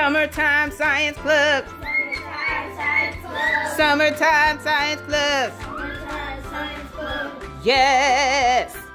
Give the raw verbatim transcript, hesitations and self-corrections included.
Summertime Science Club. Summertime Science Club. Summertime Science Club. Summertime Science Club. Yes.